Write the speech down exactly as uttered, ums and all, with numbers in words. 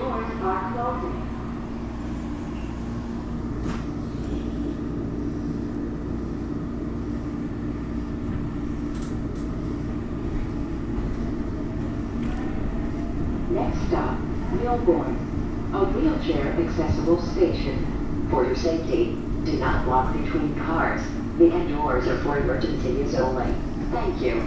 doors are closing. Next stop, Milbourne, a wheelchair-accessible station. For your safety, do not walk between cars. The end doors are for emergency use only. Thank you.